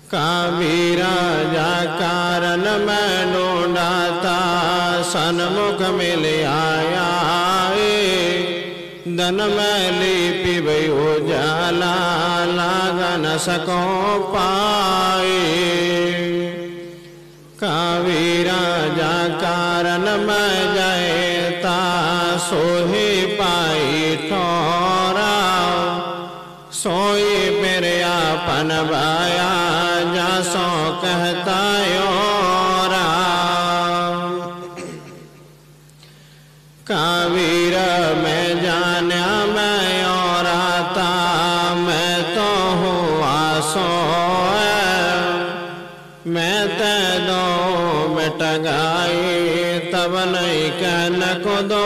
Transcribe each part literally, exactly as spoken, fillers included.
काबीरा जा कारण मैं ढूंढाता सन्मुख मिल आया दन में लिपि भयो जाला लागा न सको पाए काबीरा जा कारण मैं जाता सोही पाई ठोरा सोई मेरे आपन बाया जा सो कहता योरा काबीर मैं जाना मैं और आता मैं तो हुआ सो मैं ते दो मिट गई तब नहीं कहन को दो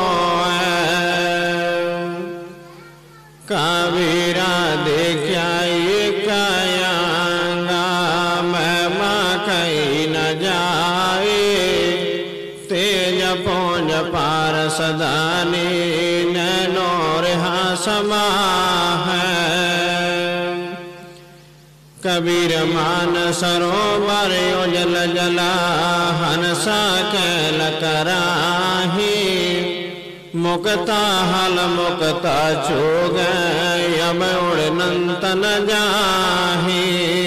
काबीरा देखा ये कायांगा मैं माँ कहीं न जाए तेज पौज पार सदानी नैनो रहा समा है कबीर मान सरोवर जल जला हंसा कैल कराही मुक्ता हल मुक्ता चोग अब उड़नंत न जाही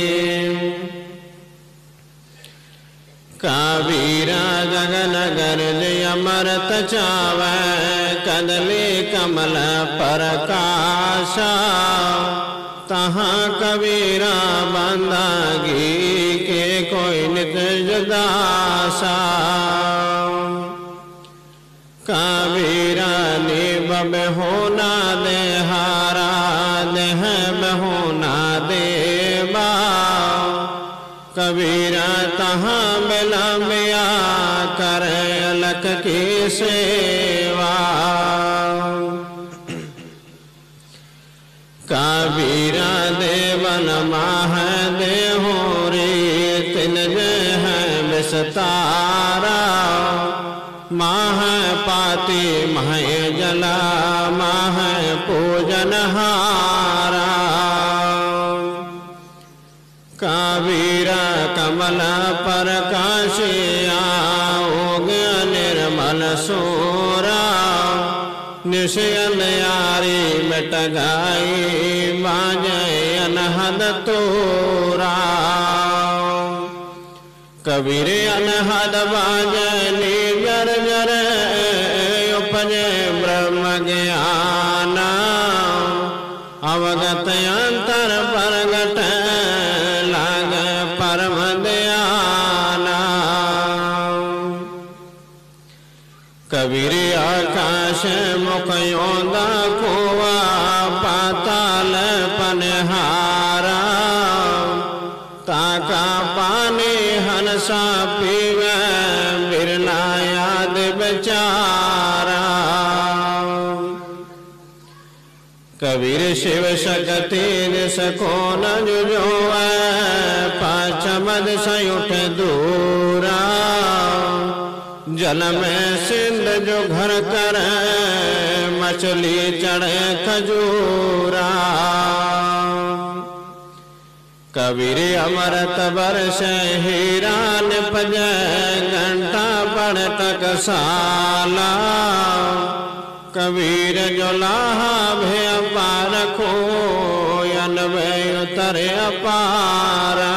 काबीरा गगन गरज अमृत चावै कदले कमल प्रकाशा तहाँ कबीरा बंदागी के कोई नित जुदासा काबीरा ने बब होना दे हारा देह बहोना देवा कबीरा तहाँ मिला मिया करे अलग की सेवा काबीरा देवन माह देहो रे तिन जह विस्तारा माह पाती मह जला माह पूजन हारा काबीरा कमल पर काशिया निर्मल सूरा निशयन यारी मिट गई बाजे अनहद तोरा कबीर अनहद बाजे जर जर उपजे ब्रह्म ज्ञाना अवगत अंतर परगट लाग परम दयाना कबीर आकाश मुख योदा कुआ पाताल पनहारा ताका पानी हंसा पीवे बिरला याद बेचारा कबीर शिव शक्ति सको न जुझो पाचमद सयुठ दूरा जल में सिंध जो घर कर मछली चढ़े खजूरा कबीर अमृत बरस हीरा निपज घंटा पढ़ तक साला कबीर जो लाहा भे पार को अनबे उतरे अपारा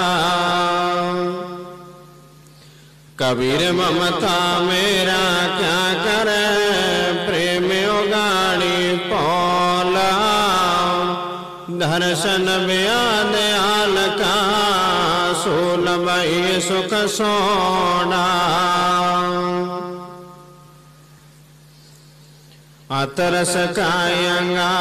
कबीर ममता मेरा क्या करे प्रेम उगाड़ी पौला दर्शन ब्याद आल का सोलमई सुख सोना अतरस कायंगा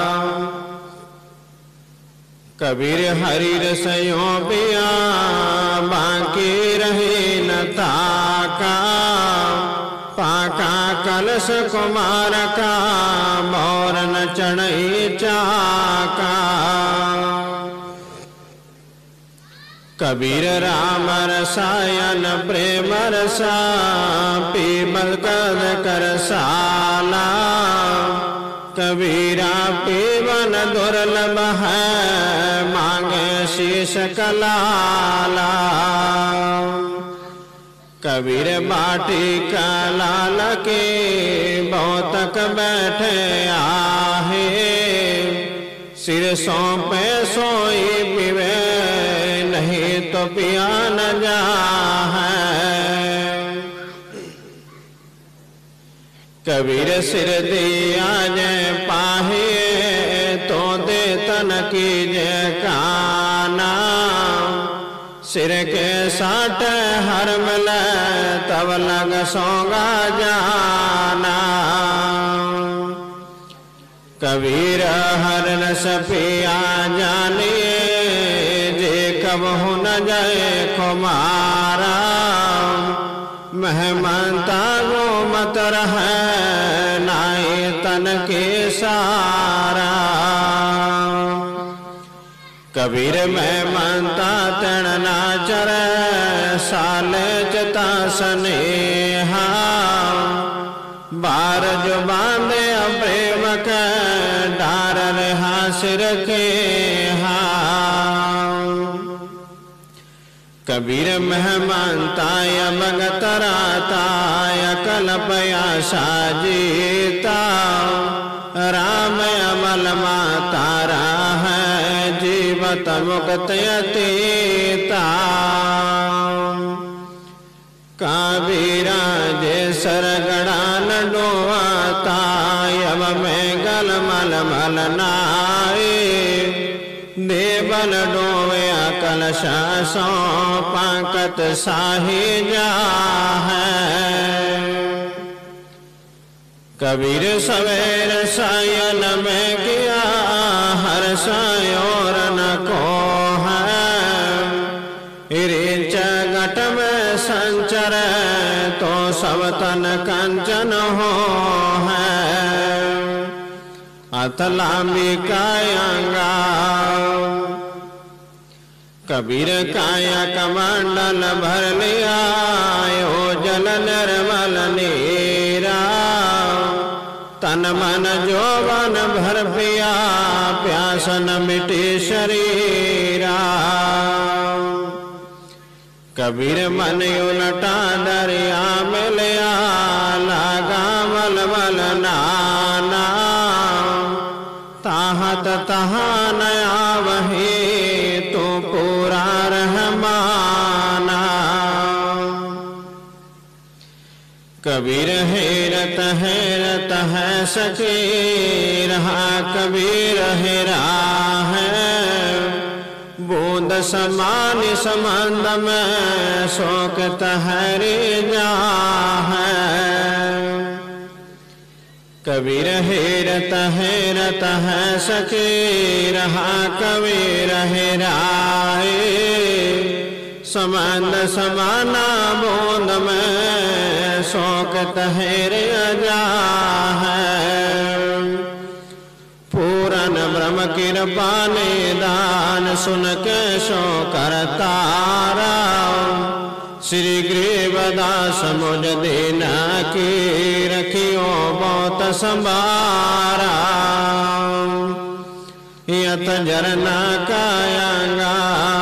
कबीर हरि रसयो पिया बाकी रहे न ताका पाका कलश कुमार का मोर न चढ़ई चाका कबीर राम रसायन प्रेम रसा पीमल कद कर साला कबीरा पीवन दुर्लभ है मांगे शीश कलाला। कबीर बाटी कलाल के बहुतक बैठे आहे, सिर सौंपे सोई पीवे नहीं तो पिया न जाए। कबीर सिर दिया जय पाहे तो दे तन की जय काना, सिर के साठ हर मिल तब लग सोगा जाना। कबीर हर रस पिया जानिए जे कब हो न जाए कुमारा, मेहमानता गो मत रहे नाई तन के सारा। कबीर मेहमानता तण ना चरे साले चता स्नेहा, बार जो बांधे प्रेम के डार रहा सिर के कबीर मेहमानताय भगत राताय कल्पया साजीता, राम अमल मातारा है जीवत मुक्त अतीता। कबीरा जे सरगड़ा डोता यम में गल मल मल नाए, देवल डोवे कलशा सौ पाकत साही जा है। कबीर सवेर सायन में किया हर सायोर न को है, रीच घट में संचर तो सब तन कंचन हो है। अतलामी कायांगा कबीर काया कमंडल भर लिया, यो जल निर्मल नीरा, तन मन जोवन भर पिया प्यासन मिटी शरीरा। कबीर मन उलटा दरिया में लिया, लगा मल मल नाना, ताहत तहा नया वही तो पूरा रहमाना। कबीर हैरत हैरत है सके रहा, कबीर हेरा है बूंद समान संबंध में शोक तहरे जा है। कबीर हैरत हैरत है सके रहा, कबीर हेराए संबंध समाना बूंद में शोक तहरे जा है। पूरन ब्रह्म कृपा निदान सुन के शो करतारा, श्री ग्रीवदास मुझ दीना की रखियो बहुत संभारा। यत जरना कायांगा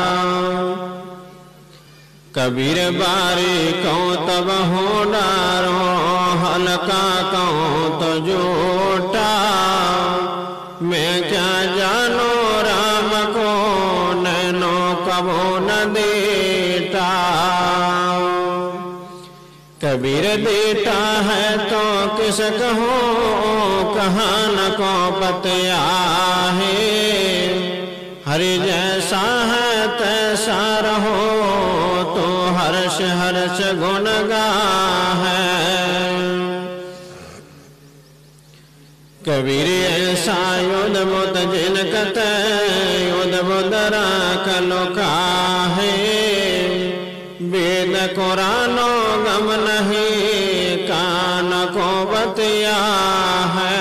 कबीर बारी कौं तब हो डारो, हल्का कौं तो जोटा, मैं क्या जानो राम को नैनो कबो न देता। कबीर देता है तो किस कहो कहाँ न को पतिया है, हरि जैसा है तैसा रहो तो हर्ष हर्ष गुण गा है। कबीर ऐसा युद्ध बुद्ध जिनकत युद्ध बुद्ध राख लोका है, वेद कुरानो गम नहीं कान को बतिया है।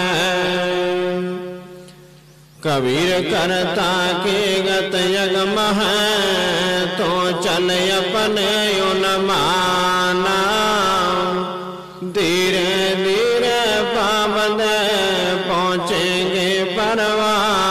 कबीर करता के गत यगम है तो चल अपने युन माना, धीरे धीरे पाबंद पहुँचे परवान